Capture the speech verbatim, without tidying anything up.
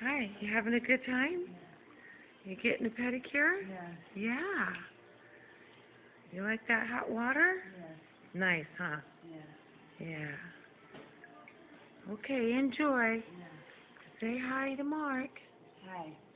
Hi, you having a good time? You getting a pedicure? Yes. Yeah. You like that hot water? Yes. Nice, huh? Yes. Yeah. Okay, enjoy. Yes. Say hi to Mark. Hi.